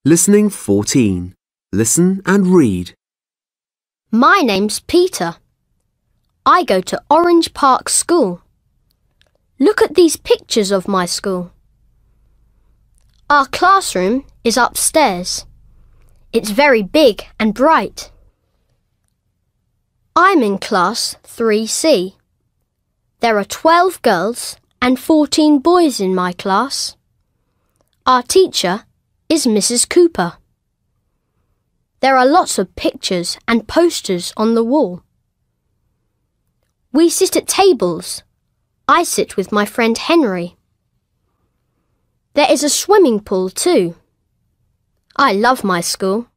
Listening 14. Listen and read. My name's Peter. I go to Orange Park School. Look at these pictures of my school. Our classroom is upstairs. It's very big and bright. I'm in class 3C. There are 12 girls and 14 boys in my class. Our teacher is Mrs. Cooper. There are lots of pictures and posters on the wall. We sit at tables. I sit with my friend Henry. There is a swimming pool too. I love my school.